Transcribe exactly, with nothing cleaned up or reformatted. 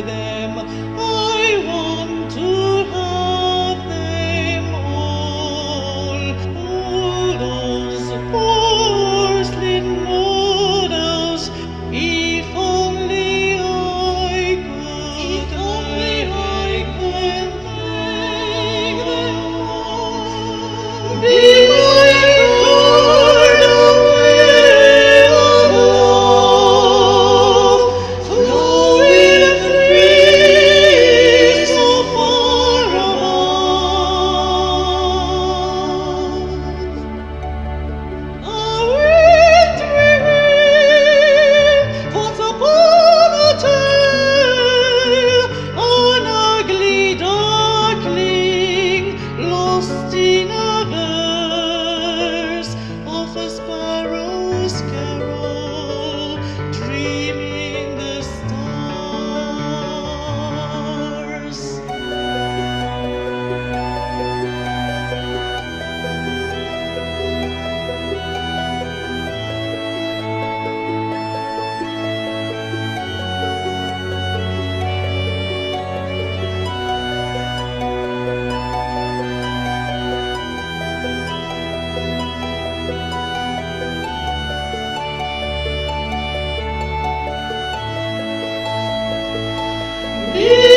them. I want to have them all. All those porcelain models. If only I could. If only I could make them all. Be my Lord away of love, flowing free so far above. A wintry wind puts upon a tale an ugly darkling lost in a verse of a sparrow's carol, dreaming the stars. Be